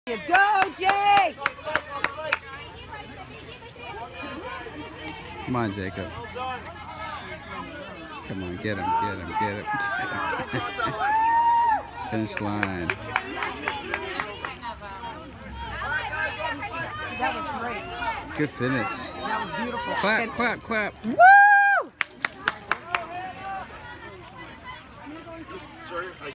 Go, Jake! Come on, Jacob. Come on, get him, get him, get him. Finish line. That was great. Good finish. That was beautiful. Clap, clap, clap. Woo!